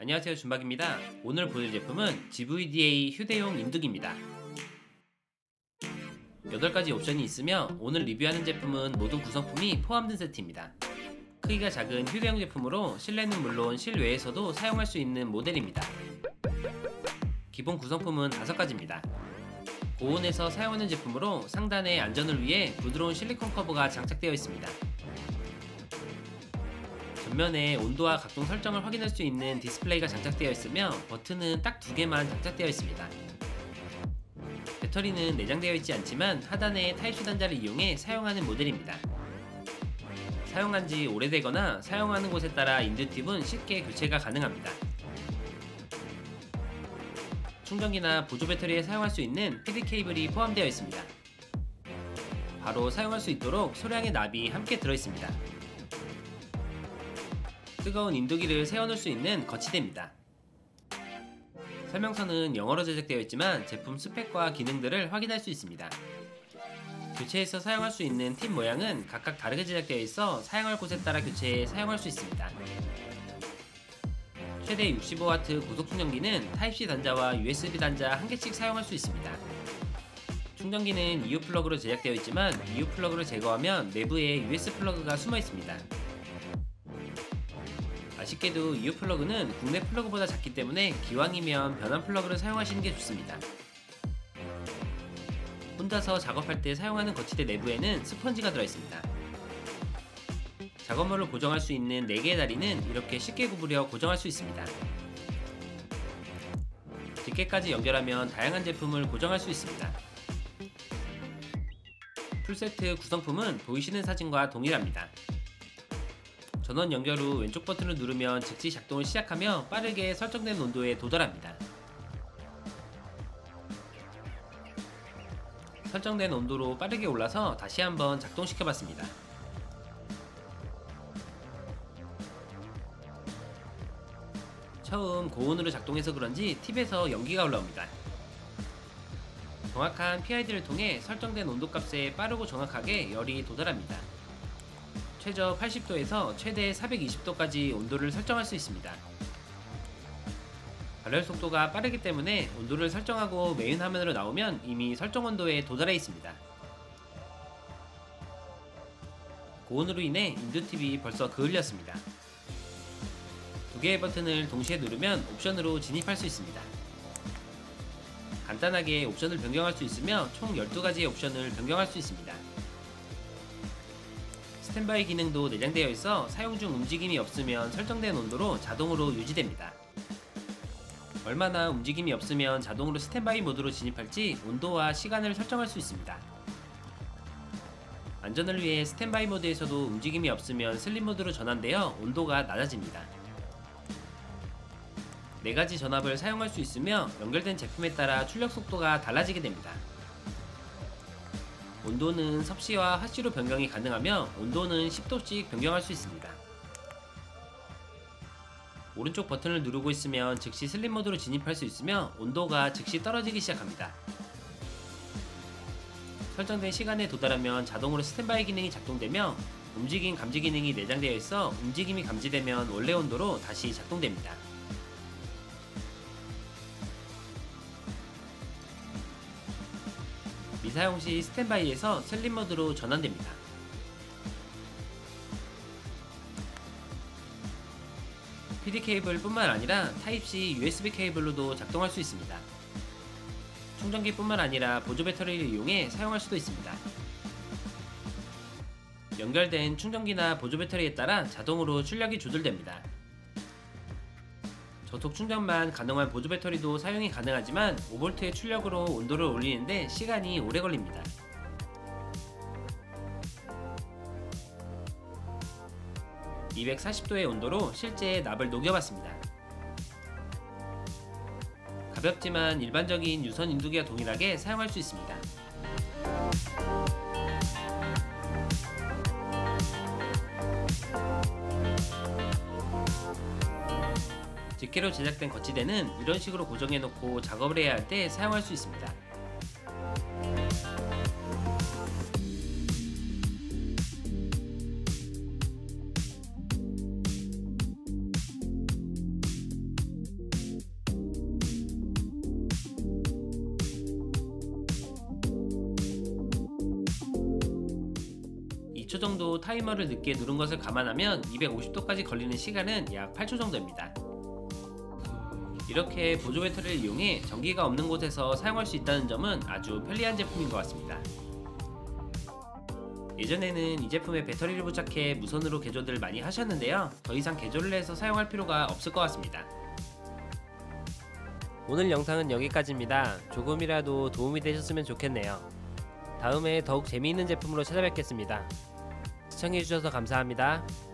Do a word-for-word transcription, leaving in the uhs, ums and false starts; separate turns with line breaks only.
안녕하세요, 준박입니다. 오늘 보여드릴 제품은 지브이디에이 휴대용 인두기입니다. 여덟 가지 옵션이 있으며 오늘 리뷰하는 제품은 모든 구성품이 포함된 세트입니다. 크기가 작은 휴대용 제품으로 실내는 물론 실외에서도 사용할 수 있는 모델입니다. 기본 구성품은 다섯 가지입니다. 고온에서 사용하는 제품으로 상단의 안전을 위해 부드러운 실리콘 커버가 장착되어 있습니다. 전면에 온도와 각종 설정을 확인할 수 있는 디스플레이가 장착되어 있으며 버튼은 딱 두 개만 장착되어 있습니다. 배터리는 내장되어 있지 않지만 하단의 타입씨 단자를 이용해 사용하는 모델입니다. 사용한 지 오래되거나 사용하는 곳에 따라 인두팁은 쉽게 교체가 가능합니다. 충전기나 보조 배터리에 사용할 수 있는 피디 케이블이 포함되어 있습니다. 바로 사용할 수 있도록 소량의 납이 함께 들어있습니다. 뜨거운 인두기를 세워놓을 수 있는 거치대입니다. 설명서는 영어로 제작되어 있지만 제품 스펙과 기능들을 확인할 수 있습니다. 교체해서 사용할 수 있는 팁 모양은 각각 다르게 제작되어 있어 사용할 곳에 따라 교체해 사용할 수 있습니다. 최대 육십오 와트 고속 충전기는 타입씨 단자와 유에스비 단자 한 개씩 사용할 수 있습니다. 충전기는 이유 플러그로 제작되어 있지만 이유 플러그를 제거하면 내부에 유에스 플러그가 숨어 있습니다. 아쉽게도 이유 플러그는 국내 플러그보다 작기 때문에 기왕이면 변환 플러그를 사용하시는 게 좋습니다. 혼자서 작업할 때 사용하는 거치대 내부에는 스펀지가 들어있습니다. 작업물을 고정할 수 있는 네 개의 다리는 이렇게 쉽게 구부려 고정할 수 있습니다. 뒷개까지 연결하면 다양한 제품을 고정할 수 있습니다. 풀세트 구성품은 보이시는 사진과 동일합니다. 전원 연결 후 왼쪽 버튼을 누르면 즉시 작동을 시작하며 빠르게 설정된 온도에 도달합니다. 설정된 온도로 빠르게 올라서 다시 한번 작동시켜봤습니다. 처음 고온으로 작동해서 그런지 팁에서 연기가 올라옵니다. 정확한 피아이디를 통해 설정된 온도값에 빠르고 정확하게 열이 도달합니다. 최저 팔십 도에서 최대 사백이십 도까지 온도를 설정할 수 있습니다. 발열 속도가 빠르기 때문에 온도를 설정하고 메인 화면으로 나오면 이미 설정 온도에 도달해 있습니다. 고온으로 인해 인두팁이 벌써 그을렸습니다. 두 개의 버튼을 동시에 누르면 옵션으로 진입할 수 있습니다. 간단하게 옵션을 변경할 수 있으며 총 열두 가지의 옵션을 변경할 수 있습니다. 스탠바이 기능도 내장되어 있어 사용 중 움직임이 없으면 설정된 온도로 자동으로 유지됩니다. 얼마나 움직임이 없으면 자동으로 스탠바이 모드로 진입할지 온도와 시간을 설정할 수 있습니다. 안전을 위해 스탠바이 모드에서도 움직임이 없으면 슬립 모드로 전환되어 온도가 낮아집니다. 네 가지 전압을 사용할 수 있으며 연결된 제품에 따라 출력 속도가 달라지게 됩니다. 온도는 섭씨와 하씨로 변경이 가능하며 온도는 십 도씩 변경할 수 있습니다. 오른쪽 버튼을 누르고 있으면 즉시 슬립 모드로 진입할 수 있으며 온도가 즉시 떨어지기 시작합니다. 설정된 시간에 도달하면 자동으로 스탠바이 기능이 작동되며 움직임 감지 기능이 내장되어 있어 움직임이 감지되면 원래 온도로 다시 작동됩니다. 미사용 시 스탠바이에서 슬립 모드로 전환됩니다. 피디 케이블 뿐만 아니라 타입씨 유에스비 케이블로도 작동할 수 있습니다. 충전기 뿐만 아니라 보조 배터리를 이용해 사용할 수도 있습니다. 연결된 충전기나 보조 배터리에 따라 자동으로 출력이 조절됩니다. 저속 충전만 가능한 보조 배터리도 사용이 가능하지만 오 볼트의 출력으로 온도를 올리는데 시간이 오래 걸립니다. 이백사십 도의 온도로 실제 납을 녹여봤습니다. 가볍지만 일반적인 유선 인두기와 동일하게 사용할 수 있습니다. 직계로 제작된 거치대는 이런 식으로 고정해 놓고 작업을 해야 할 때 사용할 수 있습니다. 이 초 정도 타이머를 늦게 누른 것을 감안하면 이백오십 도까지 걸리는 시간은 약 팔 초 정도입니다. 이렇게 보조 배터리를 이용해 전기가 없는 곳에서 사용할 수 있다는 점은 아주 편리한 제품인 것 같습니다. 예전에는 이 제품에 배터리를 부착해 무선으로 개조들 많이 하셨는데요, 더 이상 개조를 해서 사용할 필요가 없을 것 같습니다. 오늘 영상은 여기까지입니다. 조금이라도 도움이 되셨으면 좋겠네요. 다음에 더욱 재미있는 제품으로 찾아뵙겠습니다. 시청해주셔서 감사합니다.